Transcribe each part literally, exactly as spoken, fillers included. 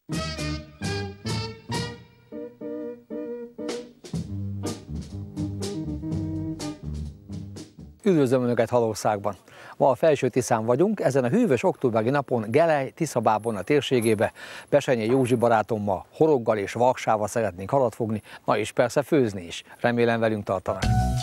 Üdvözlöm Önöket Halországban! Ma a Felső-Tiszán vagyunk, ezen a hűvös októberi napon Gelej, Tiszabábona térségébe Besenyei Józsi barátommal horoggal és vaksával szeretnénk halat fogni, na és persze főzni is. Remélem velünk tartanak.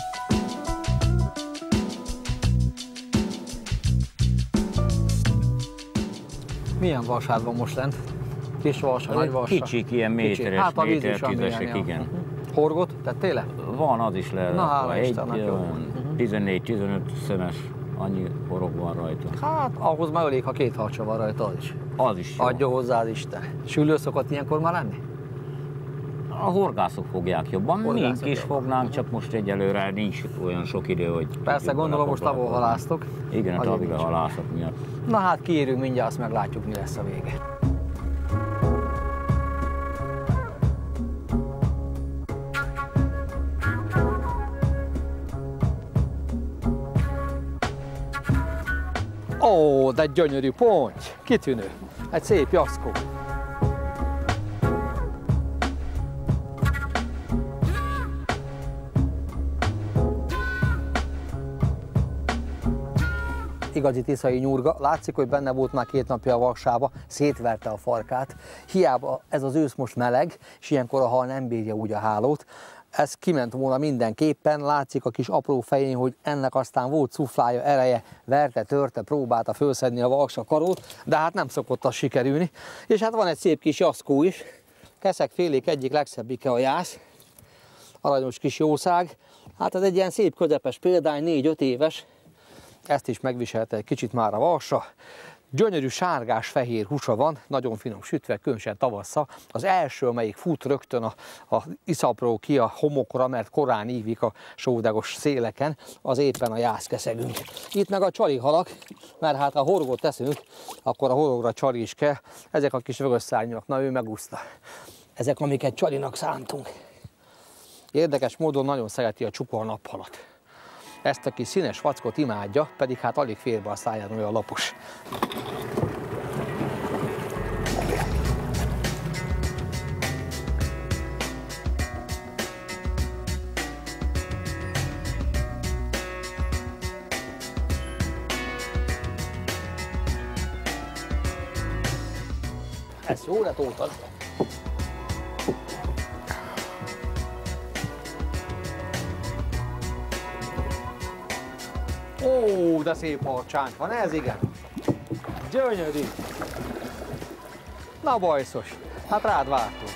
Milyen vasárd van most lent? Kis varsa, nagy varsa? Kicsik, ilyen méteres, hát a víz méter is van tízesek, milyen, igen. Ja. Uh-huh. Horgot tettél le? Van, az is lehet. Na, hála egy Istennek, jó. tizennégy-tizenöt szemes, annyi horog van rajta. Hát ahhoz már elég, ha két harcsa van rajta, az is. Az is jó. Adja hozzá az Isten. Sülő szokott ilyenkor már lenni? A horgászok fogják jobban, Horgászok mink is jobban. fognánk, csak most egyelőre nincs olyan sok idő, hogy... Persze, gondolom most tavol halásztok. Igen, a Azért tavil nincs. halászat miatt. Na hát kiérünk mindjárt, azt meglátjuk, mi lesz a vége. Ó, de gyönyörű ponty, kitűnő, egy szép jaszkó. Igazi tiszai nyurga, látszik, hogy benne volt már két napja a vaksába, szétverte a farkát. Hiába ez az ősz most meleg, és ilyenkor a hal nem bírja úgy a hálót. Ez kiment volna mindenképpen, látszik a kis apró fején, hogy ennek aztán volt szuflája, ereje, verte, törte, próbálta fölszedni a vaksa karót, de hát nem szokott az sikerülni. És hát van egy szép kis jaszkó is, keszegfélék egyik legszebbike a jász, aranyos kis jószág. Hát ez egy ilyen szép közepes példány, négy-öt éves, ezt is megviselte egy kicsit már a vaksa. Gyönyörű sárgás-fehér húsa van, nagyon finom sütve, különösen tavasszal. Az első, amelyik fut rögtön a, a iszapról ki a homokra, mert korán ívik a sódagos széleken, az éppen a jászkeszegünk. Itt meg a csalihalak, mert hát ha horgot teszünk, akkor a horogra csali is kell. Ezek a kis vörösszárnyak, na ő megúszta. Ezek, amiket csalinak szántunk. Érdekes módon nagyon szereti a csupa naphalat. Ezt a kis színes vackot imádja, pedig hát alig fér be a száján, olyan lapos. Ez jó lett ótad. Ó, de szép harcsánk van, ez igen. Gyönyörű. Na bajszos, hát rád vártunk.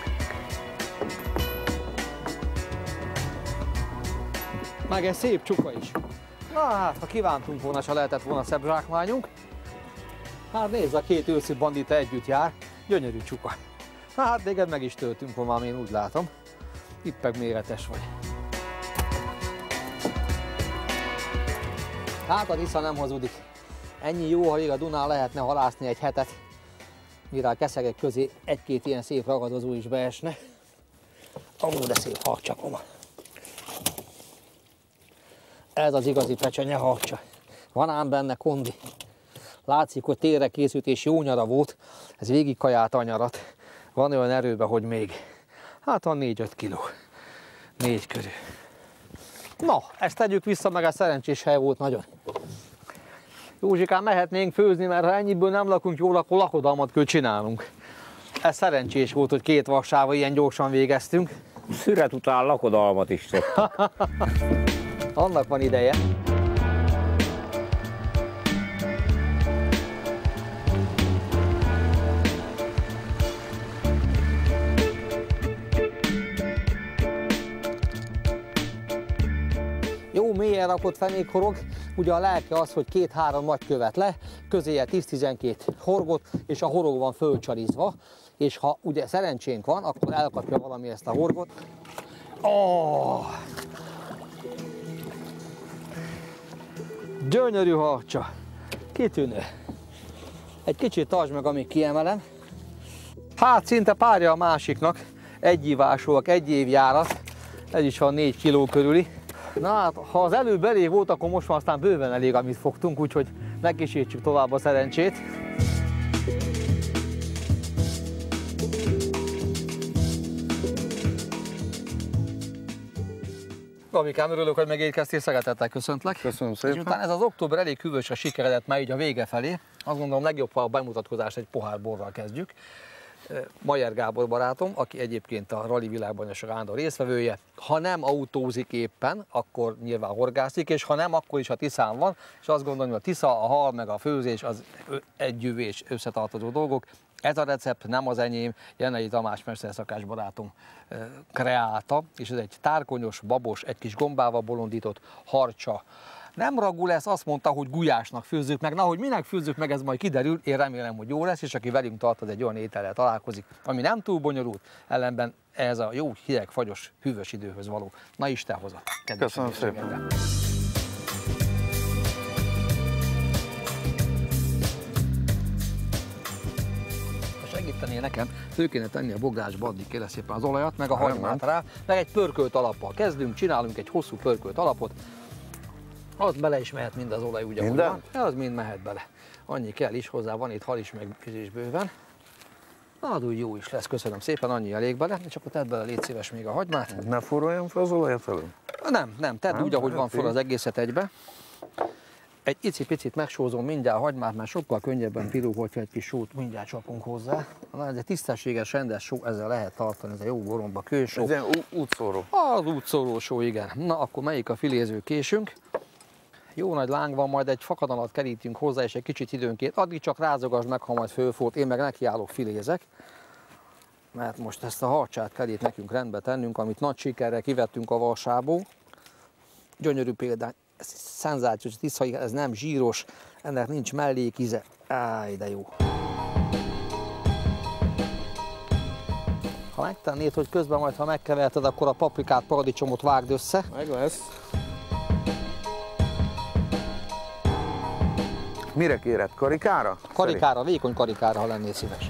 Meg egy szép csuka is. Na hát, ha kívántunk volna, ha lehetett volna szebb zsákmányunk. Hát nézd, a két őszi bandita együtt jár. Gyönyörű csuka. Na hát, téged meg is töltünk volna, én úgy látom. Itt meg méretes vagy. Hát a Tisza nem hazudik. Ennyi jó harig a Dunán lehetne halászni egy hetet, mire a keszegek közé egy-két ilyen szép ragadozó is beesne. Ó, de szép harcsakoma. Ez az igazi pecsenye harcsa. Van ám benne kondi. Látszik, hogy térre készült és jó nyara volt. Ez végig kajált a nyarat. Van olyan erőben, hogy még. Hát van négy-öt kiló. Négy körül. Na, ezt tegyük vissza, meg a szerencsés hely volt nagyon. Józsikám, mehetnénk főzni, mert ha ennyiből nem lakunk jól, akkor lakodalmat kell csinálnunk. Ez szerencsés volt, hogy két vaksával ilyen gyorsan végeztünk. Szüret után lakodalmat is szoktam. Annak van ideje. Jó mélyen rakott fenékhorog, ugye a lelke az, hogy két-három nagy követ le, közéje tíz-tizenkét horgot, és a horog van fölcsarizva, és ha ugye szerencsénk van, akkor elkapja valami ezt a horgot. Oh! Gyönyörű harcsa, kitűnő. Egy kicsit tartsd meg, amíg kiemelem. Hát szinte párja a másiknak, egyívásúak, egy év járat, ez is van négy kiló körüli. Na hát, ha az előbb elég volt, akkor most már aztán bőven elég, amit fogtunk, úgyhogy megkísértsük tovább a szerencsét. Gabikám, örülök, hogy megérkeztél, szeretettel köszöntlek. Köszönöm szépen. És utána ez az október elég hűvösre sikeredett már így a vége felé. Azt gondolom, legjobb, ha a bemutatkozást egy pohár borral kezdjük. Mayer Gábor barátom, aki egyébként a rali világbajnokság állandó résztvevője. Ha nem autózik éppen, akkor nyilván horgászik, és ha nem, akkor is a Tiszán van. És azt gondolom, hogy a Tisza, a hal meg a főzés az együvé és összetartozó dolgok. Ez a recept nem az enyém, Jenei Tamás mesterszakás barátom kreálta, és ez egy tárkonyos, babos, egy kis gombával bolondított harcsa. Nem ragú lesz, azt mondta, hogy gulyásnak főzzük meg. Na, hogy minek főzzük meg, ez majd kiderül. Én remélem, hogy jó lesz, és aki velünk tart, az egy olyan étellel találkozik, ami nem túl bonyolult, ellenben ez a jó, hideg, fagyos, hűvös időhöz való. Na, Isten hoza. Köszönöm szépen. Segítenél nekem, föl kéne tenni a bográsba, addig kérlek szépen az olajat, meg a hagymát rá, meg egy pörkölt alappal kezdünk, csinálunk egy hosszú pörkölt alapot. Az bele is mehet mind az olaj, ugye? Minden? Ja, az mind mehet bele. Annyi kell is hozzá, van itt hal is, meg is bőven. Na, az úgy jó is lesz, köszönöm szépen, annyi elég bele, és akkor tedd bele, légy szíves, még a hagymát. Ne forroljam fel az olajat elő? Nem, nem, tedd nem, úgy, ahogy van fel az egészet egybe. Egy icipicit megsózom mindjárt a hagymát, mert sokkal könnyebben pirul, hogyha egy kis sót mindjárt csapunk hozzá. Na, ez egy tisztességes, rendes só, ezzel lehet tartani, ez a jó goromba kősó. Ez ilyen útszóró. Az útszóró só, igen. Na, akkor melyik a filéző késünk? Jó nagy láng van, majd egy fakadalat kerítünk hozzá, és egy kicsit időnként. Addig csak rázogasd meg, ha majd fölfort, én meg nekiállok, filézek. Mert most ezt a harcsát kell itt nekünk rendbe tennünk, amit nagy sikerrel kivettünk a valsából. Gyönyörű példány, ez szenzációs, tiszta, ez nem zsíros, ennek nincs mellékize. Áj, de jó. Ha megtennéd, hogy közben majd, ha megkeverted, akkor a paprikát, paradicsomot vágd össze. Meg lesz. Mire kéred? Karikára? Karikára, vékony karikára, ha lennél szíves.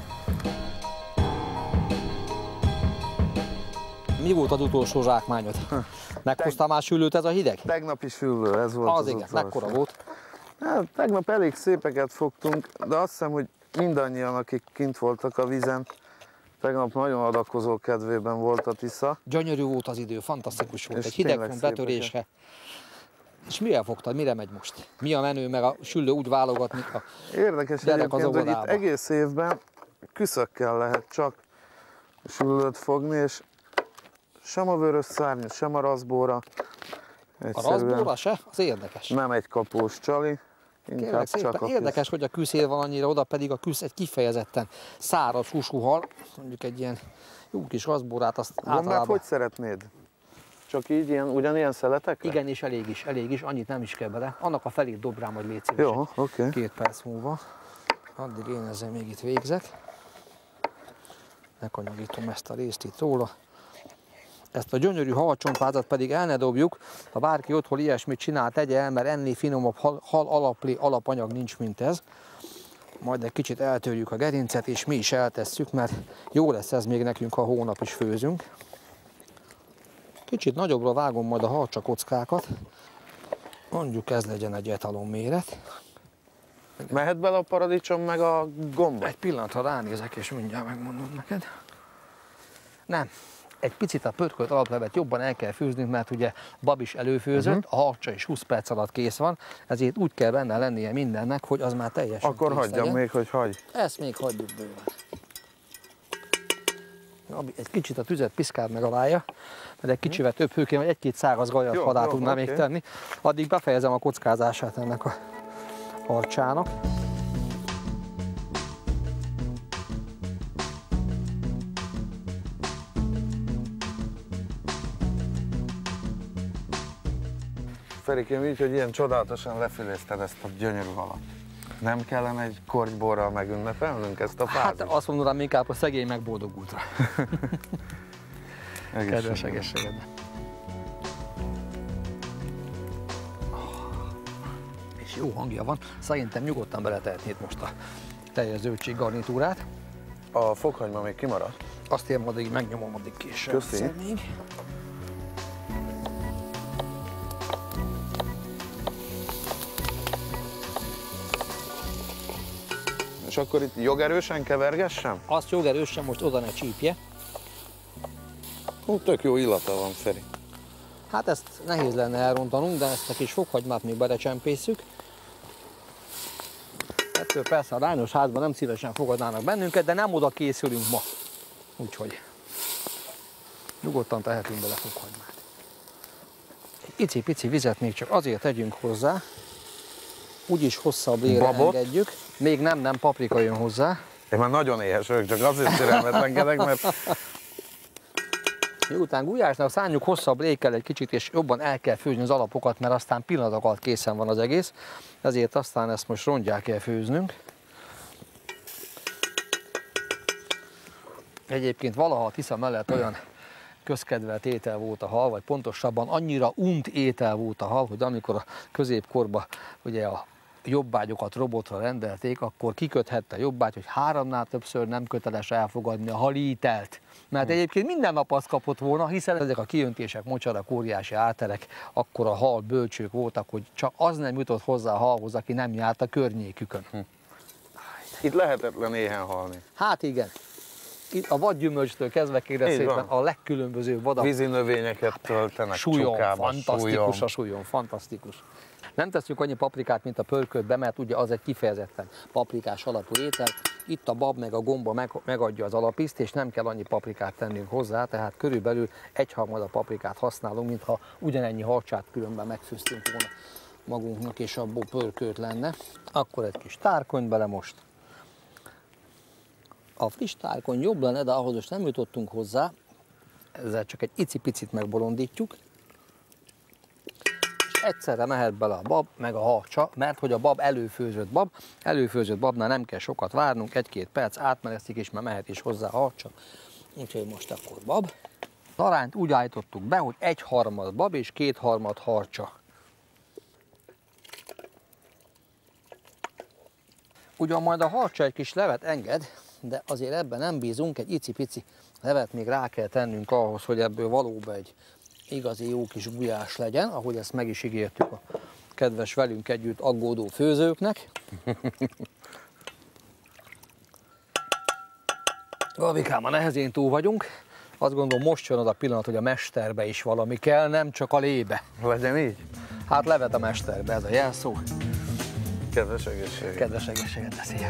Mi volt az utolsó zsákmányod? Meghoztál már sülőt ez a hideg? Tegnap is füllő, ez volt az, az igen, mekkora volt? Hát, tegnap elég szépeket fogtunk, de azt hiszem, hogy mindannyian, akik kint voltak a vízen, tegnap nagyon adakozó kedvében volt a Tisza. Gyönyörű volt az idő, fantasztikus volt, És egy hidegfront betörésre. És mire fogtad, mire megy most? Mi a menő, meg a süllő úgy válogatni a Érdekes gyerek az egyébként, hogy itt óvodába. egész évben küszökkel lehet csak süllőt fogni, és sem a vörös szárny, sem a raszbóra. A raszbóra se? Az érdekes. Nem egy kapós csali, inkább Kérlek csak szépen, a érdekes, küsz. hogy a küszél van annyira, oda pedig a küsz egy kifejezetten száraz húsú hal, mondjuk egy ilyen jó kis raszbórát, azt Gombát általában... hogy szeretnéd? Csak így, ilyen, ugyanilyen szeletekre? Igen, és elég is, elég is, annyit nem is kell bele. Annak a felét dob rám, hogy légy szíves. Jó, oké. Okay. Két perc múlva. Addig én ezzel még itt végzek. Megkanyagítom ezt a részt itt róla. Ezt a gyönyörű halcsontvázat pedig el ne dobjuk. Ha bárki otthon ilyesmit csinál, tegye el, mert ennél finomabb hal, hal alapli, alapanyag nincs, mint ez. Majd egy kicsit eltörjük a gerincet, és mi is eltesszük, mert jó lesz ez még nekünk, ha hónap is főzünk. Kicsit nagyobbra vágom majd a harcsa kockákat. Mondjuk ez legyen egy etalon méret. Mehet bele a paradicsom meg a gomba? Egy pillanatra ránézek, és mindjárt megmondom neked. Nem. Egy picit a pörkölt alaplevet jobban el kell főznünk, mert ugye bab is előfőzött, uh-huh. a harcsa is húsz perc alatt kész van, ezért úgy kell benne lennie mindennek, hogy az már teljesen Akkor kész hagyjam legyen. még, hogy hagyj. Ezt még hagyjuk bőven. Egy kicsit a tüzet piszkáld meg alálja, mert egy kicsivel több hőként, vagy egy-két száraz gajat hadát tudná okay. még tenni. Addig befejezem a kockázását ennek a harcsának. Ferikém, így, hogy ilyen csodálatosan lefilézted ezt a gyönyörű halat. Nem kellene egy kortyborral megünnepelnünk ezt a fázist? Hát azt mondanám inkább, hogy szegény megboldogultra. Kedves egészségedben. És jó hangja van. Szerintem nyugodtan beletehetnéd most a teljes zöldség garnitúrát. A fokhagyma még kimarad? Azt én addig megnyomom, addig később. Köszi. Még. És akkor itt jogerősen kevergessem? Azt jogerősen most oda ne csípje. Ó, tök jó illata van, Feri. Hát ezt nehéz lenne elrontanunk, de ezt a kis fokhagymát még belecsempészük. Ettől persze a rányos házban nem szívesen fogadnának bennünket, de nem oda készülünk ma. Úgyhogy nyugodtan tehetünk bele fokhagymát. Egy icipici vizet még csak azért tegyünk hozzá, úgyis hosszabb lére engedjük. Még nem, nem, paprika jön hozzá. Én már nagyon éhes vagyok, csak azért türelmetlenkedek, mert... Miután gulyásnak szánjuk, hosszabb lé kell egy kicsit, és jobban el kell főzni az alapokat, mert aztán pillanatok alatt készen van az egész. Ezért aztán ezt most rongyá kell főznünk. Egyébként valaha a Tisza mellett olyan közkedvelt étel volt a hal, vagy pontosabban annyira unt étel volt a hal, hogy amikor a középkorban ugye a jobbágyokat robotra rendelték, akkor kiköthette a jobbágy, hogy háromnál többször nem köteles elfogadni a halítelt. Mert egyébként minden nap azt kapott volna, hiszen ezek a kiöntések, mocsarak, óriási áterek, akkor a hal bölcsők voltak, hogy csak az nem jutott hozzá a halhoz, aki nem járt a környékükön. Hm. Itt lehetetlen éhen halni. Hát igen. Itt a vadgyümölcstől kezdve kérem szépen a legkülönbözőbb vadak. Vízi növényeket töltenek csukába. Fantasztikus a súlyon, fantasztikus. Nem tesszük annyi paprikát, mint a pörköltbe, mert ugye az egy kifejezetten paprikás alapú étel. Itt a bab meg a gomba meg, megadja az alapiszt, és nem kell annyi paprikát tennünk hozzá, tehát körülbelül egyharmada paprikát használunk, mintha ugyanennyi harcsát különben megfőztünk volna magunknak, és abból pörkölt lenne. Akkor egy kis tárkony bele most. A friss tárkony jobb lenne, de ahhoz most nem jutottunk hozzá, ezzel csak egy icipicit megbolondítjuk. Egyszerre mehet bele a bab, meg a harcsa, mert hogy a bab előfőzött bab, előfőzött babnál nem kell sokat várnunk, egy-két perc átmereszik, és már mehet is hozzá a harcsa. Úgyhogy most akkor bab. Az arányt úgy állítottuk be, hogy egy harmad bab és két harmad harcsa. Ugyan majd a harcsa egy kis levet enged, de azért ebben nem bízunk, egy icipici levet még rá kell tennünk ahhoz, hogy ebből valóban egy igazi jó kis gulyás legyen, ahogy ezt meg is ígértük a kedves velünk együtt aggódó főzőknek. Gavikám, a nehezén túl vagyunk. Azt gondolom, most jön az a pillanat, hogy a mesterbe is valami kell, nem csak a lébe. Legyen így? Hát levet a mesterbe, ez a jelszó. Kedves egészséget. Kedves egészséget, beszélj.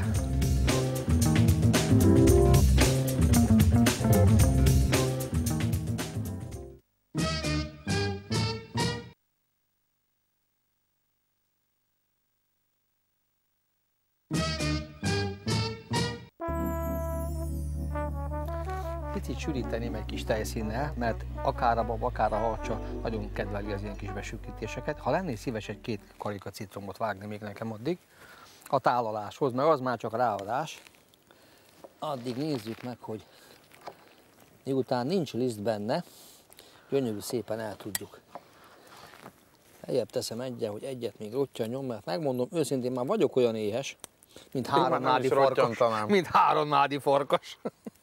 Picit sűríteném egy kis tejszínnel, mert akár a bab, akár a harcsa nagyon kedveli az ilyen kis besűkítéseket. Ha lennél szíves egy-két karika citromot vágni még nekem addig, a tálaláshoz, mert az már csak ráadás. Addig nézzük meg, hogy miután nincs liszt benne, gyönyörű szépen el tudjuk. Eljebb teszem egyet, hogy egyet még rottyanjon, mert megmondom, őszintén már vagyok olyan éhes, mint három nádi farkas. Mint három nádi farkas.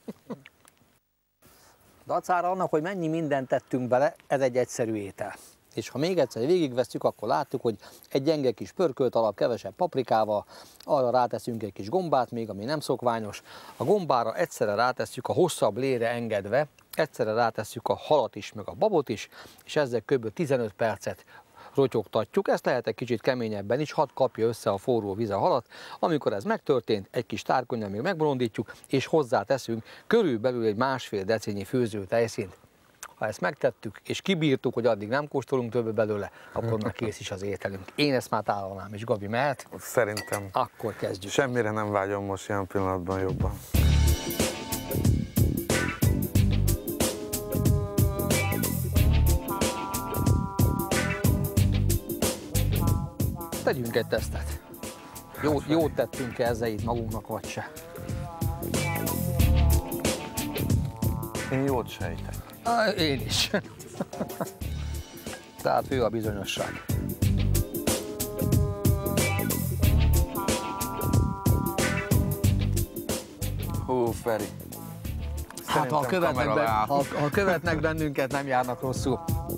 Dacára annak, hogy mennyi mindent tettünk bele, ez egy egyszerű étel. És ha még egyszer végigvesszük, akkor látjuk, hogy egy gyenge kis pörkölt alap, kevesebb paprikával, arra ráteszünk egy kis gombát még, ami nem szokványos. A gombára egyszerre rátesszük a hosszabb lére engedve, egyszerre rátesszük a halat is, meg a babot is, és ezzel kb. tizenöt percet rotyogtatjuk. Ezt lehet egy kicsit keményebben is, hadd kapja össze a forró víz a halat. Amikor ez megtörtént, egy kis tárkonnyal még megbolondítjuk, és hozzáteszünk körülbelül egy másfél decinyi főző tejszínt. Ha ezt megtettük, és kibírtuk, hogy addig nem kóstolunk többet belőle, akkor már kész is az ételünk. Én ezt már tálalnám, és Gabi mehet? Szerintem. Akkor kezdjük. Semmire nem vágyom most ilyen pillanatban jobban. Tegyünk egy tesztet. Jó, jót tettünk -e ezzel itt magunknak, vagy se? Én jót sejtek. Én is. Tehát ő a bizonyosság. Hú, Feri. Hát ha követnek, be, ha, ha követnek bennünket, nem járnak rosszul.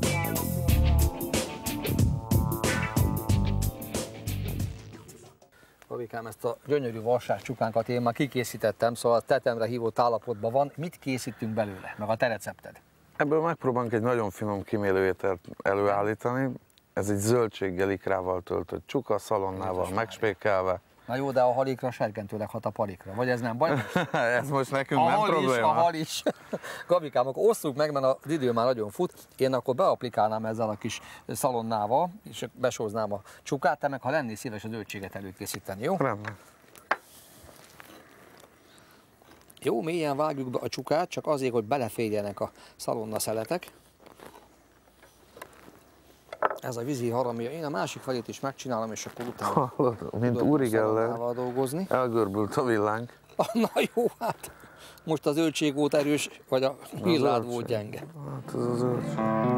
Gavikám, ezt a gyönyörű vasás csukánkat én már kikészítettem, szóval a tetemre hívott állapotban van. Mit készítünk belőle, meg a te recepted? Ebből megpróbálunk egy nagyon finom kimélő ételt előállítani. Ez egy zöldséggel, ikrával töltött csuka, szalonnával megspékelve. Na jó, de a halikra serkentőleg hat a palikra, vagy ez nem baj? Ez most nekünk a nem hal probléma. Is, a hal is. Gabikám, akkor osszuk meg, mert az idő már nagyon fut. Én akkor beaplikálnám ezzel a kis szalonnával, és besóznám a csukát, te meg ha lennél szíves a zöldséget előkészíteni, jó? Rendben. Jó, mélyen vágjuk be a csukát, csak azért, hogy beleférjenek a szalonna szeletek. Ez a vízi haramja. Én a másik felét is megcsinálom, és akkor utána mint Uri Geller, dolgozni. elgörbült a villánk. Na jó, hát most az zöldség volt erős, vagy a villád volt gyenge. Hát ez a zöldség.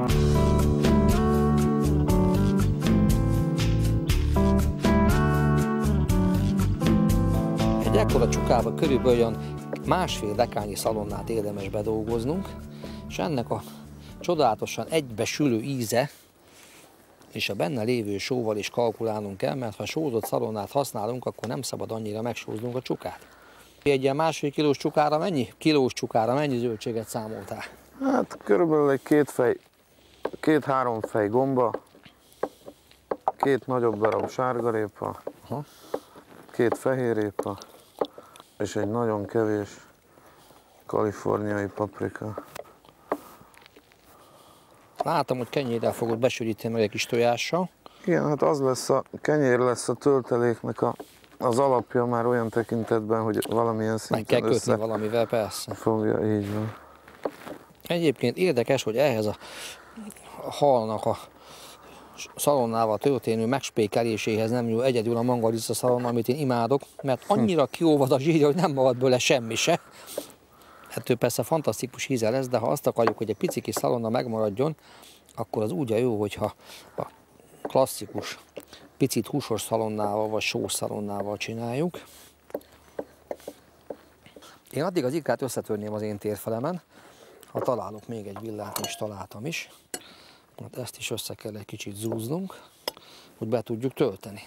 Egy ekkora csukába körülbelül olyan másfél dekányi szalonnát érdemes bedolgoznunk, és ennek a csodálatosan egybesülő íze és a benne lévő sóval is kalkulálnunk kell, mert ha sózott szalonnát használunk, akkor nem szabad annyira megsóznunk a csukát. Egy ilyen másfél kilós csukára mennyi? Kilós csukára mennyi zöldséget számoltál? Hát körülbelül egy két fej, két-három fej gomba, két nagyobb darab sárgarépa, Aha. két fehérrépa, és egy nagyon kevés kaliforniai paprika. Látom, hogy kenyérrel fogod besűríteni meg egy kis tojással. Igen, hát az lesz a kenyér lesz a tölteléknek a, az alapja már olyan tekintetben, hogy valamilyen szinten Meg kell kötni össze valamivel, persze. fogja, így van. Egyébként érdekes, hogy ehhez a halnak a szalonnával történő megspékeléséhez nem jó egyedül a mangalica szalonna, amit én imádok, mert annyira kiolvad a zsírja, hogy nem marad bőle semmi se. Ettől persze fantasztikus íze lesz, de ha azt akarjuk, hogy egy pici kis szalonna megmaradjon, akkor az úgy a jó, hogyha a klasszikus, picit húsos szalonnával vagy sós szalonnával csináljuk. Én addig az ikrát összetörném az én térfelemen, ha találok még egy villát, és találtam is. Hát ezt is össze kell egy kicsit zúznunk, hogy be tudjuk tölteni.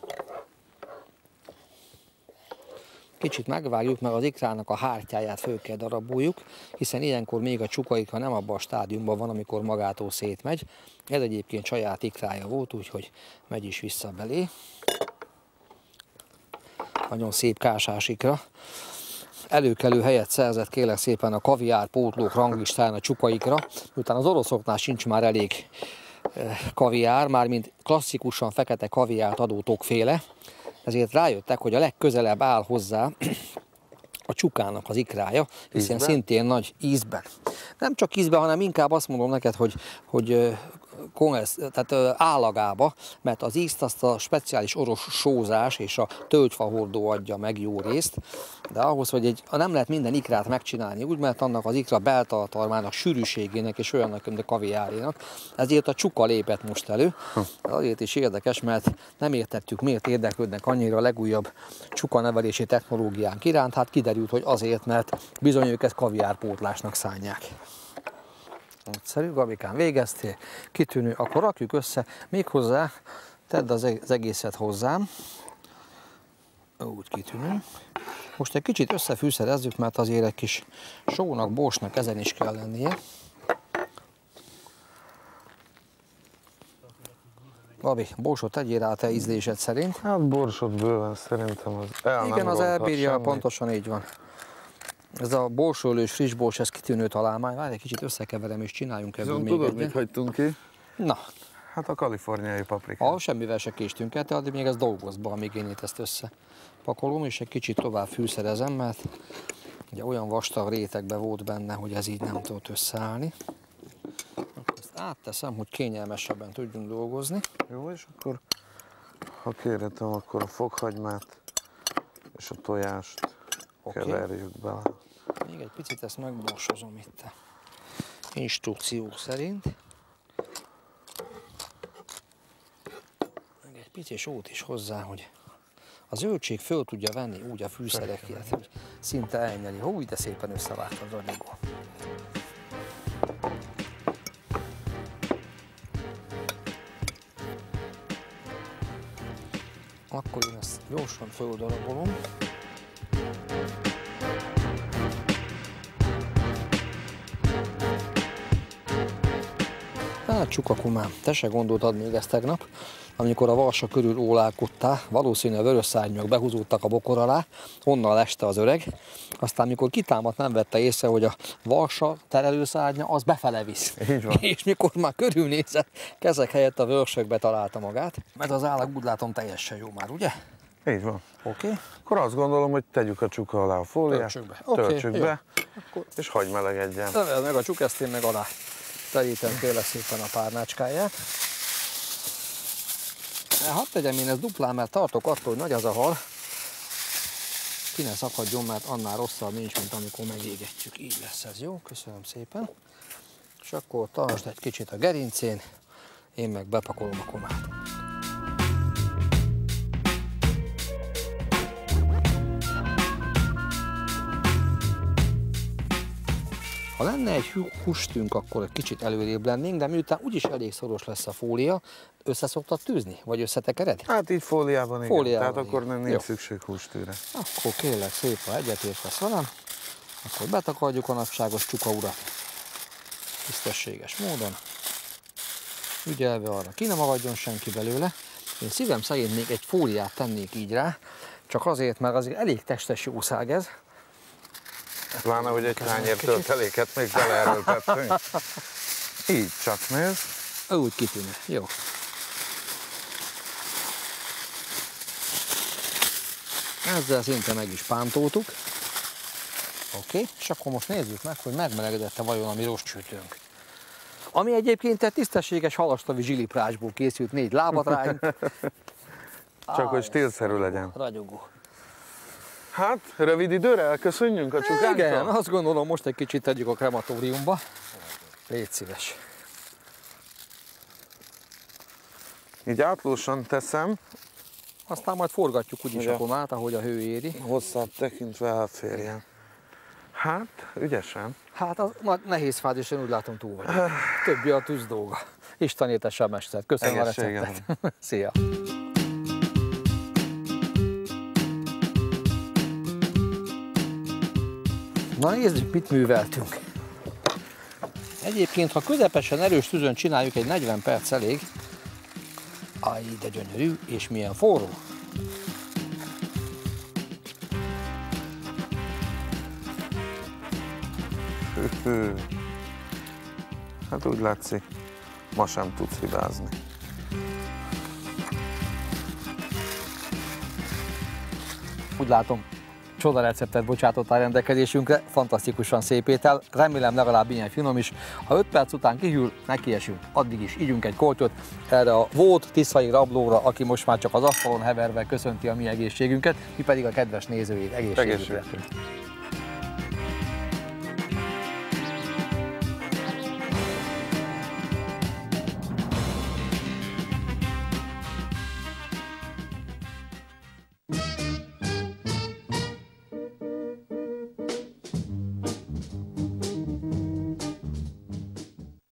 Kicsit megvágjuk, mert az ikrának a hártyáját föl kell daraboljuk, hiszen ilyenkor még a csukaikra nem abban a stádiumban van, amikor magától szétmegy. Ez egyébként saját ikrája volt, úgyhogy megy is vissza belé. Nagyon szép kásás ikra. Előkelő helyet szerzett kérlek szépen a kaviár pótlók ranglistáján a csukaikra, miután az oroszoknál sincs már elég kaviár, mármint klasszikusan fekete kaviárt adó tokféle, ezért rájöttek, hogy a legközelebb áll hozzá a csukának az ikrája, hiszen ízben? Szintén nagy ízben. Nem csak ízben, hanem inkább azt mondom neked, hogy, hogy konesz, tehát állagába, mert az ízt azt a speciális orosz sózás és a tölgyfahordó adja meg jó részt, de ahhoz, hogy egy, nem lehet minden ikrát megcsinálni úgy, mert annak az ikra beltartalmának, sűrűségének és olyannak, mint a kaviárénak, ezért a csuka lépett most elő. Azért is érdekes, mert nem értettük, miért érdeklődnek annyira a legújabb csuka nevelési technológiánk iránt, hát kiderült, hogy azért, mert bizony ők ezt kaviárpótlásnak szánják. Egyszerű, Gabikán, végeztél, kitűnő, akkor rakjuk össze, méghozzá tedd az egészet hozzám, úgy kitűnő. Most egy kicsit összefűszerezzük, mert azért egy kis sónak, borsnak ezen is kell lennie. Gabi, borsot tegyél rá te ízlésed szerint. Hát borsot bőven szerintem az el Igen, nem az elbírja, semmi. pontosan így van. Ez a borsölős, friss bors, ez kitűnő találmány. Várj, egy kicsit összekeverem és csináljunk ebből még Tudod, egyet. mit hagytunk ki? Na. Hát a kaliforniai paprikát. Ha semmivel se késtünk el, te addig még ezt dolgozd be, amíg én itt ezt összepakolom, és egy kicsit tovább fűszerezem, mert ugye olyan vastag rétegben volt benne, hogy ez így nem tudott összeállni. Akkor ezt átteszem, hogy kényelmesebben tudjunk dolgozni. Jó, és akkor, ha kérhetem, akkor a fokhagymát és a tojást okay. keverjük bele. Még egy picit ezt megborsozom itt a instrukciók szerint. Még egy pici sót is hozzá, hogy a zöldség föl tudja venni úgy a fűszereket, hogy szinte elnyeli. Hú, ide szépen összevágt az anyagó. Akkor én ezt gyorsan földarabolom. Hát csukakumám, te se gondoltad még ezt tegnap, amikor a Varsa körül ólálkodtál, valószínűleg a vörös szárnyak behúzódtak a bokor alá, onnan leste az öreg, aztán mikor kitámadt, nem vette észre, hogy a Varsa terelőszárnya az befele visz. Így van. És mikor már körülnézett, kezek helyett a vörsökbe találta magát, mert az állag úgy látom teljesen jó már, ugye? Így van. Oké. Okay. Akkor azt gondolom, hogy tegyük a csuka alá a fóliát, Töltsük be, okay, töltsük be Akkor... és hagyd melegedjen. Növeld meg a csuk, ezt én meg alá terítem tényleg szépen a párnácskáját. Hadd tegyem én ezt duplán, mert tartok attól, hogy nagy az a hal. Ki ne szakadjon, mert annál rosszabb nincs, mint amikor megégetjük. Így lesz ez, jó? Köszönöm szépen. És akkor tartsd egy kicsit a gerincén, én meg bepakolom a komát. Ha lenne egy hústünk, akkor egy kicsit előrébb lennénk, de miután úgyis elég szoros lesz a fólia, össze szoktad tűzni? Vagy összetekered? Hát így fóliában, igen. Fóliában, Tehát akkor nem nincs jó. szükség hústűre. Akkor kérlek szép, ha egyetértesz velem, akkor betakarjuk a nagyságos csuka urat. Tisztességes módon. Ügyelve arra, ki nem maradjon senki belőle. Én szívem szerint még egy fóliát tennék így rá, csak azért, mert azért elég testes jószág ez. Pláne, hogy egy tányér tölteléket még beleerőltettünk. Így csak nézd. Úgy kitűnő, jó. Ezzel szinte meg is pántoltuk. Oké, okay. És akkor most nézzük meg, hogy megmelegedett-e vajon a mi rostsütőnk. Ami egyébként egy tisztességes halastavi zsiliprácsból készült, négy lábat rájunk. Csak hogy stílszerű legyen. Ragyogó. Hát, rövid időre elköszönjünk a csukánktól? Igen, azt gondolom, most egy kicsit tegyük a krematóriumba. Légy szíves. Így átlósan teszem. Aztán majd forgatjuk úgyis a komát, ahogy a hő éri. Hosszát tekintve elférjen. Hát, ügyesen. Hát a nehéz fád, és én úgy látom túl vagy. Többi a tűz dolga. Isten értesse a mestert. Köszönöm a receptet. Szia! Na nézzük, mit műveltünk. Egyébként, ha közepesen erős tűzön csináljuk, egy negyven perc elég. Aj, de gyönyörű, és milyen forró. Hát úgy látszik, ma sem tudsz hibázni. Úgy látom, csoda receptet bocsátottál rendelkezésünkre, fantasztikusan szép étel, remélem legalább ilyen finom is. Ha öt perc után kihűl, nekiesünk, addig is ígyunk egy kortyot erre a volt tiszai rablóra, aki most már csak az asztalon heverve köszönti a mi egészségünket, mi pedig a kedves nézőit egészségükre. Egészségükre.